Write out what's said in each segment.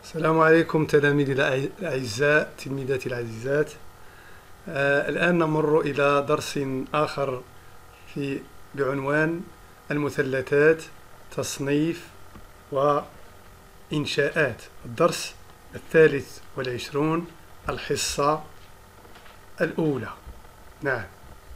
السلام عليكم تلاميذي الأعزاء، تلميذاتي العزيزات. الآن نمر إلى درس آخر بعنوان المثلثات، تصنيف وإنشاءات. الدرس 23، الحصة الأولى. نعم،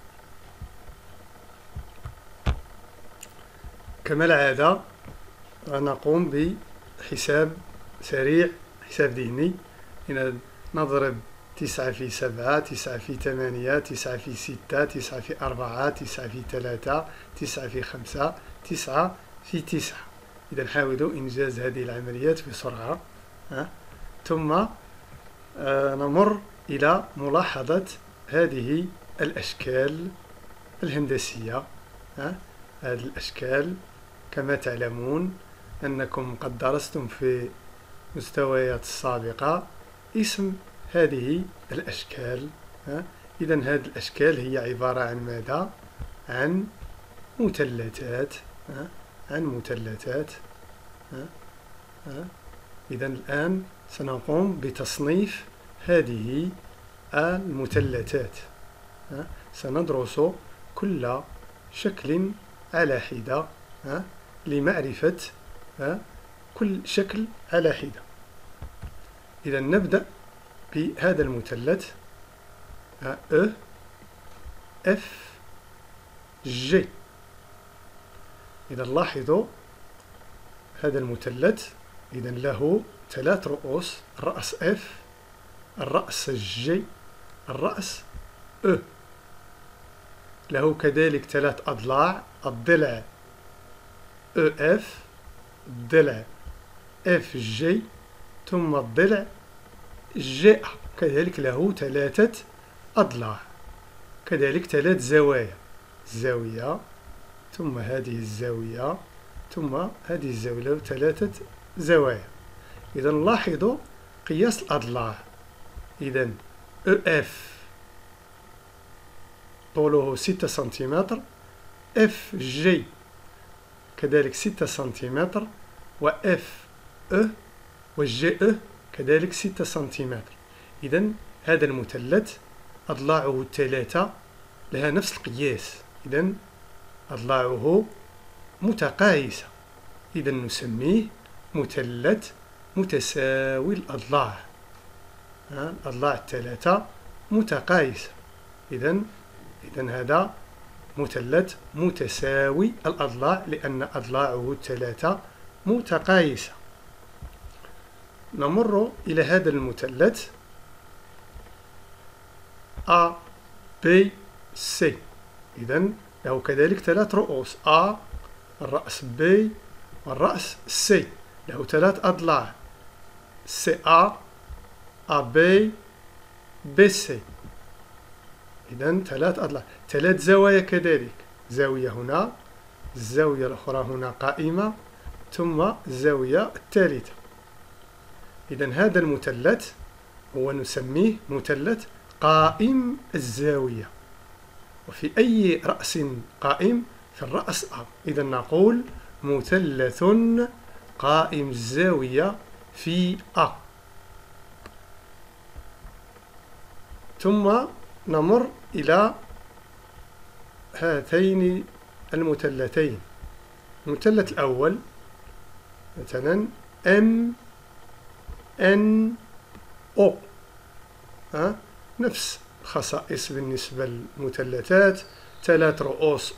كما العادة نقوم بحساب سريع، حساب ذهني. نضرب 9 في 7، 9 في 8، 9 في 6، 9 في 4، 9 في 3، 9 في 5، 9 في 9. إذا حاولوا إنجاز هذه العمليات بسرعة. ثم نمر إلى ملاحظة هذه الأشكال الهندسية. هذه الأشكال كما تعلمون أنكم قد درستم في مستويات السابقة اسم هذه الأشكال. إذا هذه الأشكال هي عبارة عن ماذا؟ عن مثلثات. إذا الآن سنقوم بتصنيف هذه المثلثات. سندرس كل شكل على حدة لمعرفة كل شكل على حدة. إذا نبدأ بهذا المثلث E F G. إذا لاحظوا هذا المثلث إذا له 3 رؤوس: الرأس F، الرأس G، الرأس E. له كذلك 3 أضلاع: الضلع EF، الضلع FG، ثم الضلع GA. كذلك له 3 أضلاع، كذلك 3 زوايا: زاوية، ثم هذه الزاوية، ثم هذه الزاوية، له 3 زوايا. إذا لاحظوا قياس الأضلاع. إذا EF طوله 6 سنتيمتر، FG كذلك 6 سنتيمتر، وFE والGE كذلك 6 سنتيمتر. إذا هذا المثلث أضلاعه 3 لها نفس القياس، إذا أضلاعه متقايسة. إذا نسميه مثلث متساوي الأضلاع. الأضلاع 3 متقايسة. إذا هذا مثلث متساوي الأضلاع لأن أضلاعه 3 متقايسة. نمر إلى هذا المثلث A B C. إذا له كذلك 3 رؤوس: A، الرأس B، والرأس C. له 3 أضلاع: CA، AB، BC. إذا 3 أضلاع، 3 زوايا كذلك: زاوية هنا، الزاوية الأخرى هنا قائمة، ثم الزاوية الثالثة. إذا هذا المثلث هو نسميه مثلث قائم الزاوية. وفي أي رأس قائم؟ في الرأس A. إذا نقول مثلث قائم الزاوية في A. ثم نمر إلى هاتين المثلثين. المثلث الأول مثلا MNO. نفس الخصائص بالنسبة للمثلثات: 3 رؤوس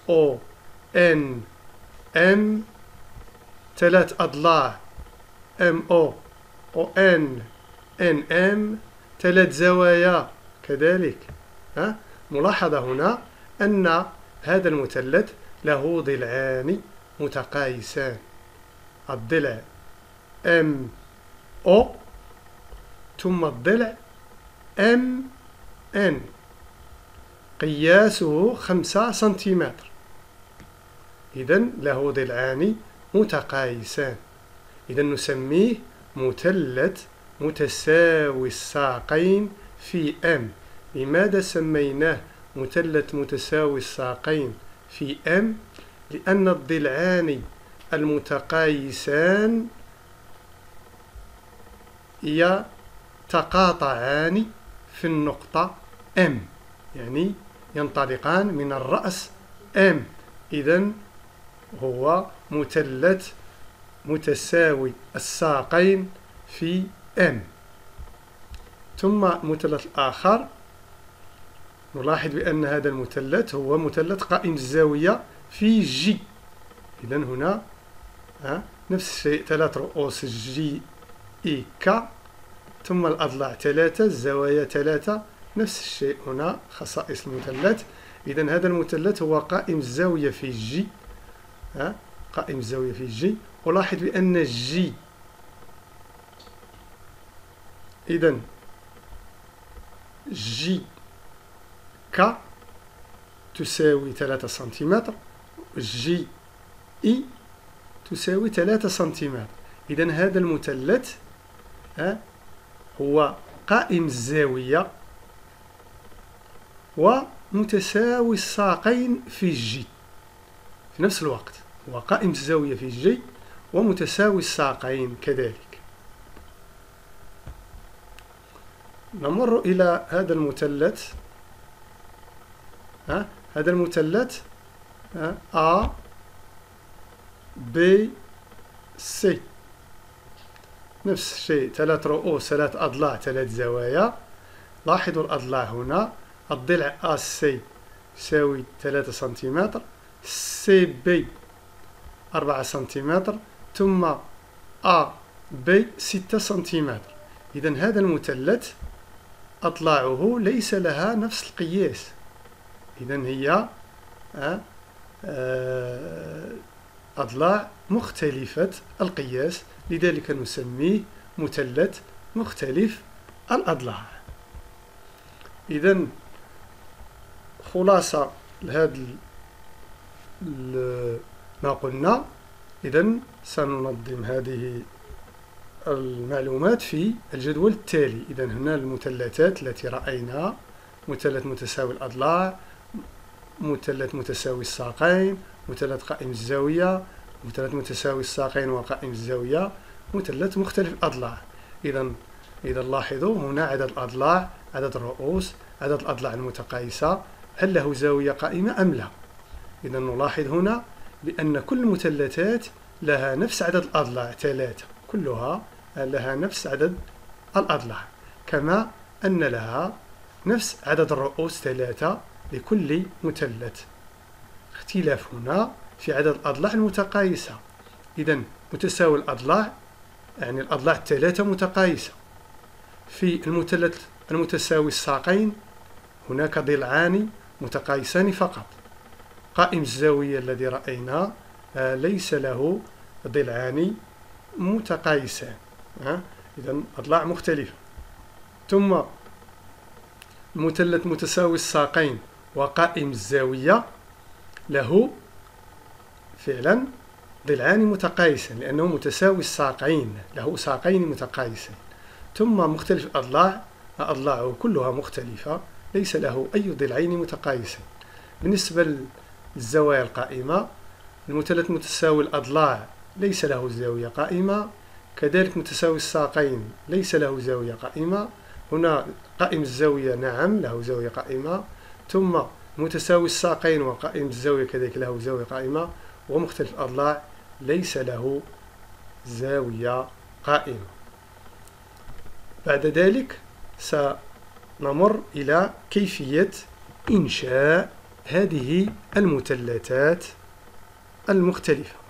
ONM، 3 أضلاع MO ONNM، 3 زوايا كذلك. ملاحظة هنا أن هذا المثلث له ضلعان متقايسان: الضلع MO ثم الضلع MN، قياسه 5 سنتيمتر. إذا له ضلعان متقايسان. إذا نسميه مثلث متساوي الساقين في M. لماذا سميناه مثلث متساوي الساقين في M؟ لأن الضلعان المتقايسان يتقاطعان في النقطة M، يعني ينطلقان من الرأس M. إذن هو مثلث متساوي الساقين في M. ثم المثلث الآخر نلاحظ بأن هذا المثلث هو مثلث قائم الزاوية في J. إذن هنا نفس الشيء، 3 رؤوس J إي K، ثم الأضلاع 3، الزوايا 3، نفس الشيء هنا خصائص المثلث. إذن هذا المثلث هو قائم الزاوية في J، قائم الزاوية في J. ألاحظ بأن J إذن J K تساوي 3 سنتيمتر، J إي تساوي 3 سنتيمتر. إذن هذا المثلث هو قائم الزاوية ومتساوي الساقين في J في نفس الوقت، هو قائم الزاوية في J ومتساوي الساقين كذلك. نمر إلى هذا المثلث، هذا المثلث A B C، نفس الشيء، 3 رؤوس، 3 أضلاع، 3 زوايا. لاحظوا الأضلاع هنا، الضلع AC يساوي 3 سنتيمتر، CB 4 سنتيمتر، ثم AB 6 سنتيمتر. إذن هذا المثلث أضلاعه ليس لها نفس القياس، إذن هي أضلاع مختلفة القياس، لذلك نسميه مثلث مختلف الأضلاع. إذن خلاصة لهذا ما قلنا، إذن سننظم هذه المعلومات في الجدول التالي. إذن هنا المثلثات التي رأيناها: مثلث متساوي الأضلاع، مثلث متساوي الساقين، مثلث قائم الزاوية، مثلث متساوي الساقين وقائم الزاوية، مثلث مختلف الأضلاع. إذن لاحظوا هنا عدد الأضلاع، عدد الرؤوس، عدد الأضلاع المتقايسة، هل له زاوية قائمة أم لا؟ إذن نلاحظ هنا بأن كل المثلثات لها نفس عدد الأضلاع 3، كلها لها نفس عدد الأضلاع، كما أن لها نفس عدد الرؤوس 3 لكل مثلث. اختلاف هنا في عدد الأضلاع المتقايسة. إذن متساوي الأضلاع يعني الأضلاع 3 متقايسة. في المثلث المتساوي الساقين هناك ضلعان متقايسان فقط. قائم الزاوية الذي رأيناه ليس له ضلعان متقايسان، إذن أضلاع مختلفة. ثم المثلث متساوي الساقين وقائم الزاوية له فعلا ضلعان متقايسان لأنه متساوي الساقين، له ساقين متقايسين. ثم مختلف الأضلاع، أضلاعه كلها مختلفة، ليس له أي ضلعين متقايسين. بالنسبة للزوايا القائمة، المثلث متساوي الأضلاع ليس له زاوية قائمة، كذلك متساوي الساقين ليس له زاوية قائمة. هنا قائم الزاوية نعم له زاوية قائمة، ثم متساوي الساقين وقائم الزاوية كذلك له زاوية قائمة، ومختلف الأضلاع ليس له زاوية قائمة. بعد ذلك سنمر إلى كيفية إنشاء هذه المثلثات المختلفة.